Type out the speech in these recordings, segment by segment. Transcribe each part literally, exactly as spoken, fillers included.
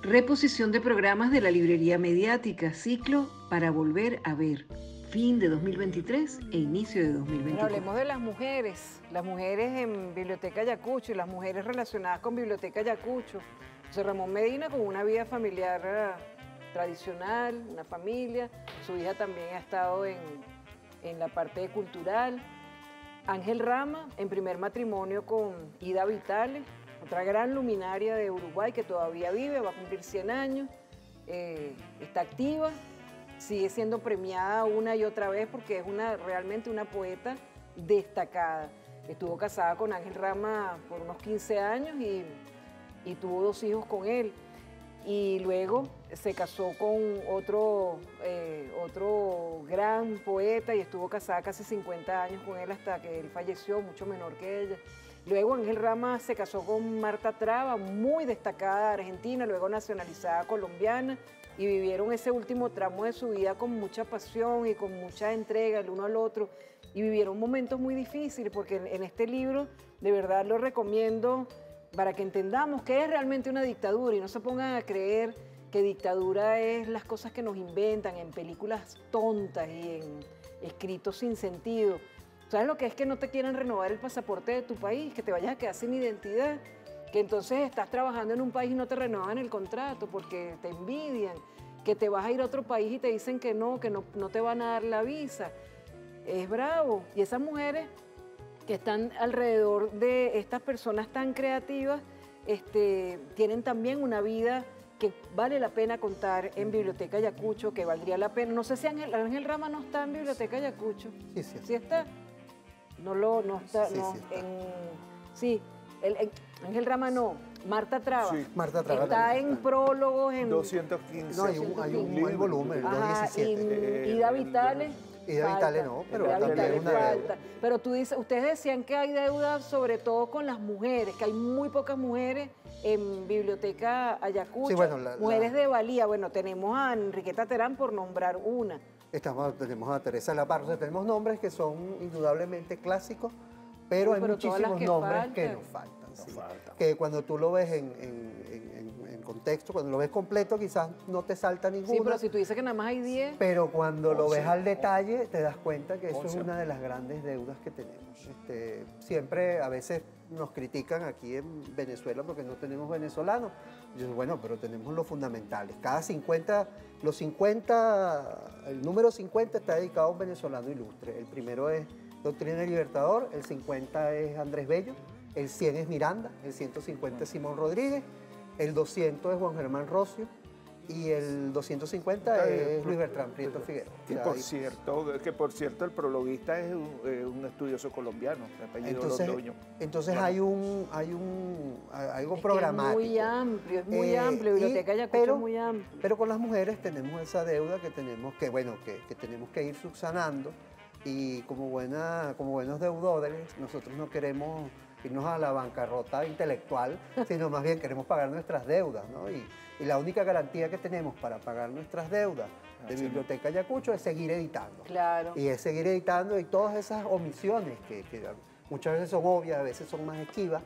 Reposición de programas de la librería mediática, ciclo Para Volver a Ver, fin de dos mil veintitrés e inicio de dos mil veinticuatro. Bueno, hablemos de las mujeres, las mujeres en Biblioteca Ayacucho y las mujeres relacionadas con Biblioteca Ayacucho. José Ramón Medina con una vida familiar eh, tradicional, una familia, su hija también ha estado en, en la parte cultural. Ángel Rama en primer matrimonio con Ida Vitale, otra gran luminaria de Uruguay que todavía vive, va a cumplir cien años, eh, está activa, sigue siendo premiada una y otra vez porque es una, realmente una poeta destacada. Estuvo casada con Ángel Rama por unos quince años y, y tuvo dos hijos con él. Y luego se casó con otro, eh, otro gran poeta y estuvo casada casi cincuenta años con él hasta que él falleció, mucho menor que ella. Luego Ángel Rama se casó con Marta Traba, muy destacada argentina, luego nacionalizada colombiana, y vivieron ese último tramo de su vida con mucha pasión y con mucha entrega el uno al otro, y vivieron momentos muy difíciles, porque en, en este libro de verdad lo recomiendo para que entendamos qué es realmente una dictadura y no se pongan a creer que dictadura es las cosas que nos inventan en películas tontas y en escritos sin sentido. ¿Sabes lo que es que no te quieran renovar el pasaporte de tu país, que te vayas a quedar sin identidad? Que entonces estás trabajando en un país y no te renuevan el contrato porque te envidian, que te vas a ir a otro país y te dicen que no, que no, no te van a dar la visa. Es bravo. Y esas mujeres que están alrededor de estas personas tan creativas, este, tienen también una vida que vale la pena contar en Biblioteca Ayacucho, que valdría la pena. No sé si Ángel, Ángel Rama no está en Biblioteca Ayacucho. Sí, sí. ¿Sí está? No lo, no está, Sí, no, sí está. en, sí, el, el, Ángel Rama no, Marta Traba. Sí. Marta Traba está también en está. prólogos, en... doscientos quince. No, hay un, hay un, hay un volumen, el Ajá, y doscientos diecisiete. Ida Vitale. Ida falta. Vitale no, pero Ida también Vitale es una deuda. falta. Pero tú dices, ustedes decían que hay deuda sobre todo con las mujeres, que hay muy pocas mujeres en Biblioteca Ayacucho, Sí, bueno, la- mujeres la- de valía. Bueno, tenemos a Enriqueta Terán por nombrar una. Estamos, tenemos a Teresa Lapar, o sea, tenemos nombres que son indudablemente clásicos, pero Uy, hay pero todas las muchísimos que nombres faltan. que nos faltan. Nos sí. faltan. Que cuando tú lo ves en, en- en- en- en contexto, cuando lo ves completo, quizás no te salta ninguno. Sí, pero si tú dices que nada más hay diez... Pero cuando lo once. ves al detalle, te das cuenta que eso once. es una de las grandes deudas que tenemos. Este, siempre, a veces nos critican aquí en Venezuela porque no tenemos venezolanos. Yo digo, bueno, pero tenemos los fundamentales. Cada cincuenta, los cincuenta, el número cincuenta está dedicado a un venezolano ilustre. El primero es Doctrina y Libertador, el cincuenta es Andrés Bello, el cien es Miranda, el ciento cincuenta es Simón Rodríguez, el doscientos es Juan Germán Rocio, y el doscientos cincuenta es Luis Bertrán Prieto Figueroa. Que O sea, por hay- cierto, que por cierto el prologuista es un, eh, un estudioso colombiano, de apellido Entonces, Londoño. entonces Bueno. hay un, hay un hay algo Es que programático. Es muy amplio, es muy Eh, amplio. y- Biblioteca Ayacucho pero- es muy amplio. Pero con las mujeres tenemos esa deuda que tenemos que, bueno, que, que tenemos que ir subsanando, y como, buena, como buenos deudores, nosotros no queremos irnos a la bancarrota intelectual, sino más bien queremos pagar nuestras deudas, ¿no? Y, y la única garantía que tenemos para pagar nuestras deudas de Así es. Biblioteca Ayacucho es seguir editando. Claro. Y es seguir editando, y todas esas omisiones que, que muchas veces son obvias, a veces son más esquivas,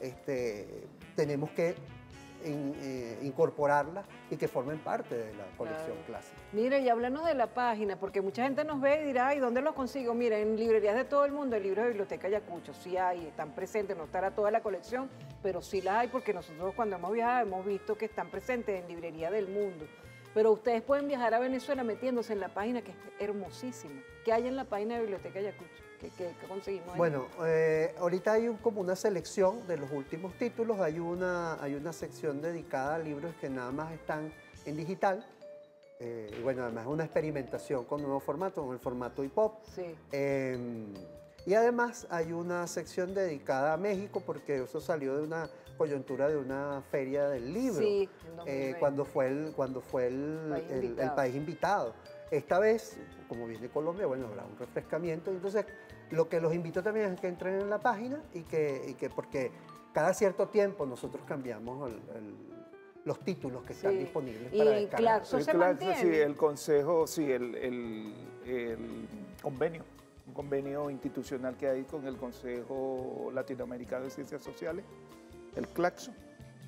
este, tenemos que in- eh, incorporarlas y que formen parte de la colección Claro. clásica. Mira, y háblanos de la página, porque mucha gente nos ve y dirá, ¿y dónde los consigo? Mira, en librerías de todo el mundo, el libro de Biblioteca Ayacucho, sí hay, están presentes, no estará toda la colección, pero sí las hay porque nosotros cuando hemos viajado hemos visto que están presentes en librerías del mundo. Pero ustedes pueden viajar a Venezuela metiéndose en la página, que es hermosísima. ¿Qué hay en la página de Biblioteca Ayacucho? ¿Qué, qué- qué conseguimos ahí? Bueno, eh, ahorita hay un- como una selección de los últimos títulos, hay una, hay una sección dedicada a libros que nada más están en digital, eh, y bueno, además es una experimentación con nuevos formatos, con el formato hip hop. Sí. Eh, y además hay una sección dedicada a México, porque eso salió de una coyuntura de una feria del libro, Sí, en dos mil eh, veinte. cuando fue, el, cuando fue el, País el- el invitado. país invitado. Esta vez, como viene Colombia, bueno, habrá un refrescamiento. Entonces, lo que los invito también es que entren en la página y que, y que porque cada cierto tiempo nosotros cambiamos el- el- los títulos que están Sí. disponibles Y para en descargar. Claxo El se claro, mantiene. sí, el consejo, sí, el, el- el convenio, un convenio institucional que hay con el Consejo Latinoamericano de Ciencias Sociales, el Claxo,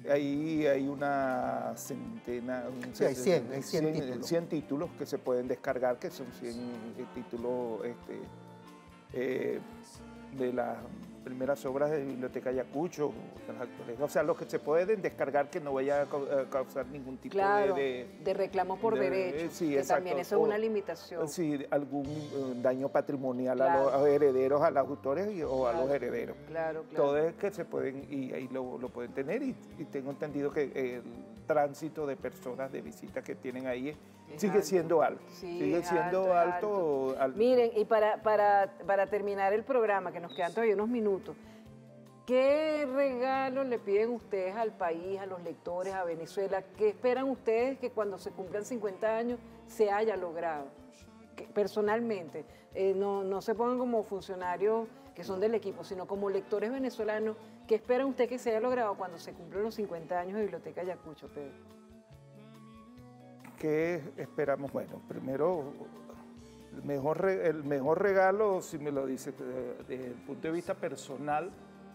ahí hay una centena, un Sí, hay cien, hay cien cien títulos. cien títulos que se pueden descargar, que son cien eh, títulos este, eh, de las primeras obras de Biblioteca Ayacucho, de las actuales. O sea, los que se pueden descargar que no vaya a cau- a causar ningún tipo Claro, de, de- de reclamos por de- derechos, sí, que exacto. también eso es O- una limitación. Sí, algún eh, daño patrimonial a Claro. los herederos, a los autores y- o a los Claro, herederos. Claro, claro. Todo es que se pueden, y ahí lo, lo pueden tener, y, y tengo entendido que el tránsito de personas de visita que tienen ahí Es sigue alto. siendo alto. Sí, sigue es siendo alto, alto. al- Miren, y para, para, para terminar el programa, que nos quedan todavía unos minutos, ¿qué regalo le piden ustedes al país, a los lectores, a Venezuela? ¿Qué esperan ustedes que cuando se cumplan cincuenta años se haya logrado? Que, personalmente, eh, no, no se pongan como funcionarios que son del equipo, sino como lectores venezolanos, ¿qué esperan ustedes que se haya logrado cuando se cumplan los cincuenta años de Biblioteca Ayacucho, Pedro? ¿Qué esperamos? Bueno, primero, el mejor, re- el mejor regalo, si me lo dice de- desde el punto de vista personal,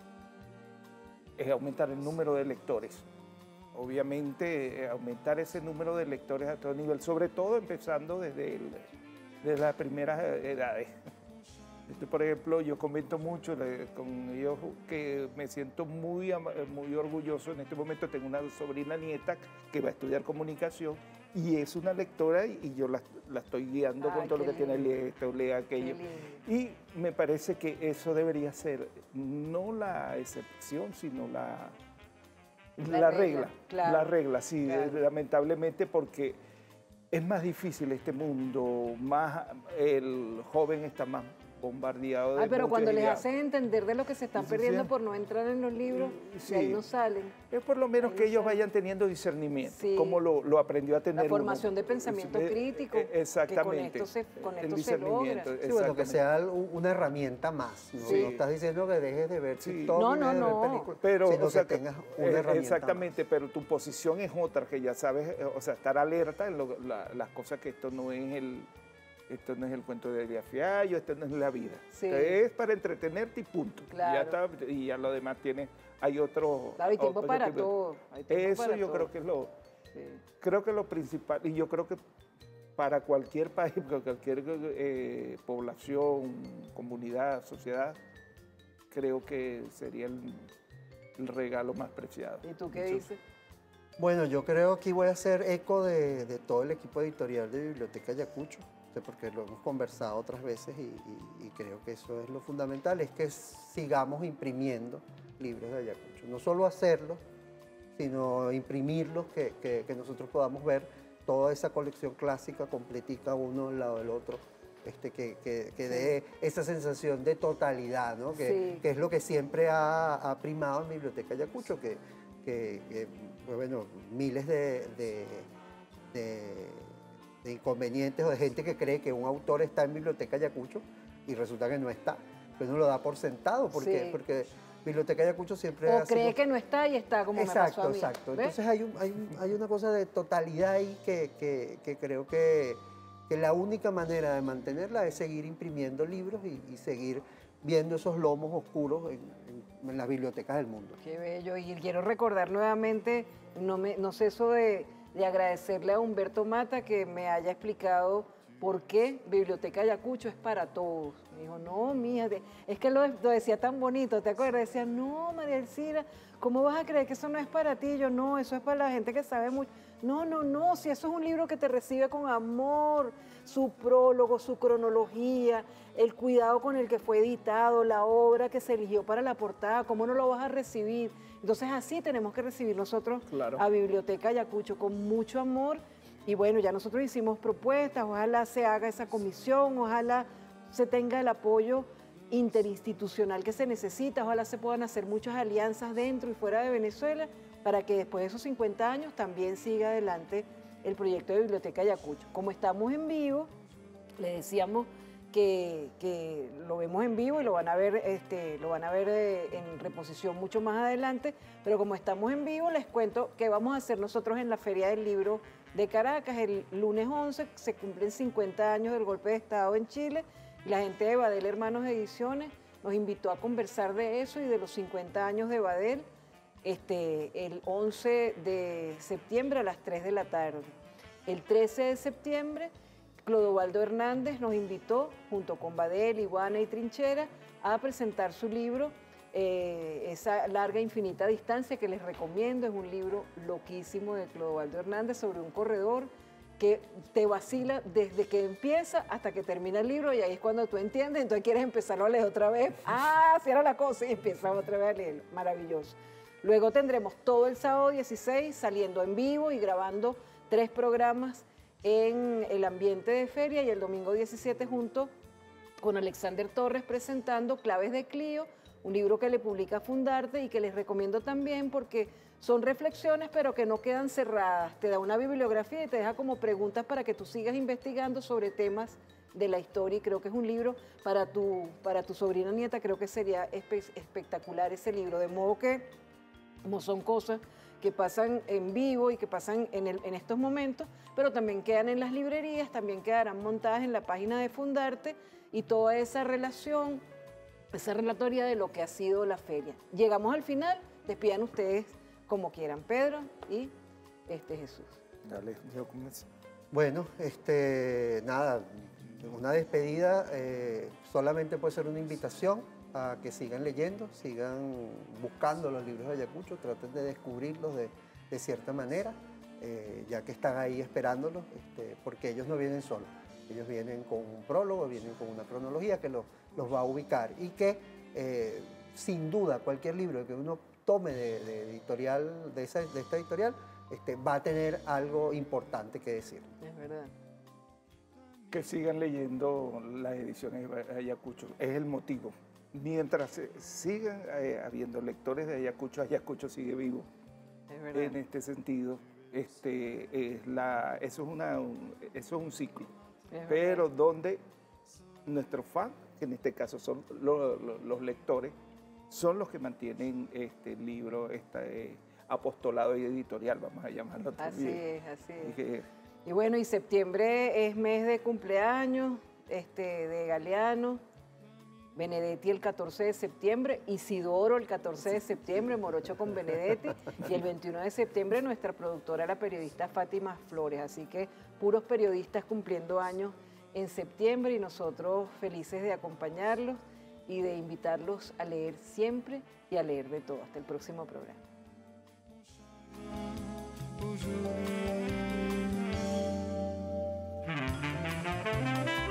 es aumentar el número de lectores. Obviamente, eh, aumentar ese número de lectores a todo nivel, sobre todo empezando desde, el- desde las primeras edades. Este, por ejemplo, yo comento mucho le- con ellos que me siento muy, ama- muy orgulloso. En este momento tengo una sobrina nieta que va a estudiar comunicación y es una lectora y, y yo la, la estoy guiando Ay, con todo lo qué que tiene, lindo. lee esto, lee aquello. Qué Y me parece que eso debería ser no la excepción, sino la, La la, regla, regla. claro, La regla, sí, claro. lamentablemente, porque es más difícil este mundo, más el joven está más bombardeado de Ay, pero muchas cuando les ideas. hacen entender de lo que se están Sí, perdiendo sí. por no entrar en los libros, Sí. de ahí no salen. Es por lo menos Ahí que no ellos saben. vayan teniendo discernimiento, Sí. como lo, lo aprendió a tener La formación uno. de pensamiento Eh, crítico, eh, Exactamente. que con esto se- con El esto se discernimiento, logra. Sí, bueno, que exactamente. sea u- una herramienta más. No, Sí. no estás diciendo que dejes de ver Sí. TikTok, No, ni no, dejes de ver no. películas, Pero, sino o sea, que tengas una eh, herramienta exactamente, pero tu posición es otra, que ya sabes, eh, o sea, estar alerta en lo- la- las cosas que esto no es el, esto no es el cuento de Elías Fiallo, esto no es la vida. Sí. Es para entretenerte y punto. Claro. Y, ya está, y ya lo demás tiene, hay otro... Claro, hay tiempo otro para tipo de- todo. hay tiempo Eso para yo todo. creo que es lo, Sí. creo que lo principal, y yo creo que para cualquier país, para cualquier eh, población, comunidad, sociedad, creo que sería el, el regalo más preciado. ¿Y tú qué Eso- dices? Bueno, yo creo que voy a hacer eco de, de todo el equipo editorial de Biblioteca Ayacucho, o sea, porque lo hemos conversado otras veces y, y- y creo que eso es lo fundamental, es que sigamos imprimiendo libros de Ayacucho. No solo hacerlo, sino imprimirlos, que, que- que nosotros podamos ver toda esa colección clásica completica uno al lado del otro, este, que, que- que dé esa sensación de totalidad, ¿no? que, Sí. que es lo que siempre ha, ha primado en Biblioteca Ayacucho, que, que- que, pues bueno, miles de, de- de- de inconvenientes o de gente que cree que un autor está en Biblioteca Ayacucho y resulta que no está, que uno lo da por sentado, porque, Sí. porque Biblioteca Ayacucho siempre O ha cree sido... que no está y está, como Exacto, me pasó a mí. exacto. ¿Ves? Entonces hay, un- hay, un- hay una cosa de totalidad ahí que, que- que creo que, que la única manera de mantenerla es seguir imprimiendo libros y, y seguir viendo esos lomos oscuros en, en- en las bibliotecas del mundo. Qué bello. Y quiero recordar nuevamente, no, me, no ceso de, de agradecerle a Humberto Mata que me haya explicado por qué Biblioteca Ayacucho es para todos. Me dijo, no, mija, de- es que lo, lo decía tan bonito, ¿te acuerdas? Decía, no, María Elcira, ¿cómo vas a creer que eso no es para ti? Y yo, no, eso es para la gente que sabe mucho. No, no, no, si eso es un libro que te recibe con amor, su prólogo, su cronología, el cuidado con el que fue editado, la obra que se eligió para la portada, ¿cómo no lo vas a recibir? Entonces así tenemos que recibir nosotros Claro. a Biblioteca Ayacucho con mucho amor. Y bueno, ya nosotros hicimos propuestas, ojalá se haga esa comisión, ojalá se tenga el apoyo interinstitucional que se necesita, ojalá se puedan hacer muchas alianzas dentro y fuera de Venezuela para que después de esos cincuenta años también siga adelante el proyecto de Biblioteca Ayacucho. Como estamos en vivo, le decíamos que, que lo vemos en vivo y lo van a ver, este, lo van a ver eh, en reposición mucho más adelante, pero como estamos en vivo, les cuento que vamos a hacer nosotros en la Feria del Libro de Caracas. El lunes once se cumplen cincuenta años del golpe de Estado en Chile y la gente de Badel Hermanos Ediciones nos invitó a conversar de eso y de los cincuenta años de Badel. este, el once de septiembre a las tres de la tarde. El trece de septiembre, Clodovaldo Hernández nos invitó, junto con Badel, Iguana y Trinchera, a presentar su libro, eh, Esa larga infinita distancia, que les recomiendo. Es un libro loquísimo de Clodovaldo Hernández sobre un corredor que te vacila desde que empieza hasta que termina el libro, y ahí es cuando tú entiendes, entonces quieres empezarlo a leer otra vez. Ah, así era la cosa, y empiezas otra vez a leerlo. Maravilloso. Luego tendremos todo el sábado dieciséis saliendo en vivo y grabando tres programas en el ambiente de feria, y el domingo diecisiete junto con Alexander Torres presentando Claves de Clio, un libro que le publica Fundarte y que les recomiendo también porque son reflexiones pero que no quedan cerradas. Te da una bibliografía y te deja como preguntas para que tú sigas investigando sobre temas de la historia, y creo que es un libro para tu, para tu sobrina nieta. Creo que sería espe espectacular ese libro, de modo que, como son cosas que pasan en vivo y que pasan en, el, en estos momentos, pero también quedan en las librerías, también quedarán montadas en la página de Fundarte, y toda esa relación, esa relatoria de lo que ha sido la feria. Llegamos al final, despidan ustedes como quieran, Pedro y este Jesús. Dale, yo comienzo. Bueno, este, nada, una despedida eh, solamente puede ser una invitación a que sigan leyendo, sigan buscando los libros de Ayacucho, traten de descubrirlos de, de cierta manera, eh, ya que están ahí esperándolos, este, porque ellos no vienen solos. Ellos vienen con un prólogo, vienen con una cronología que los, los va a ubicar, y que eh, sin duda cualquier libro que uno tome de, de editorial, de, esa, de esta editorial, este, va a tener algo importante que decir. Es verdad. Que sigan leyendo las ediciones de Ayacucho, es el motivo. Mientras sigan eh, habiendo lectores de Ayacucho, Ayacucho sigue vivo. Es verdad. En este sentido, este, es la, eso, es una, un, eso es un ciclo. Es Pero verdad. donde nuestros fans, que en este caso son lo, lo, los lectores, son los que mantienen este libro, este apostolado y editorial, vamos a llamarlo Así también. es, así es. Y que, Y bueno, y septiembre es mes de cumpleaños este, de Galeano, Benedetti el catorce de septiembre, Isidoro el catorce de septiembre, Morocho con Benedetti, y el veintiuno de septiembre nuestra productora, la periodista Fátima Flores. Así que puros periodistas cumpliendo años en septiembre, y nosotros felices de acompañarlos y de invitarlos a leer siempre y a leer de todo. Hasta el próximo programa. Thank you.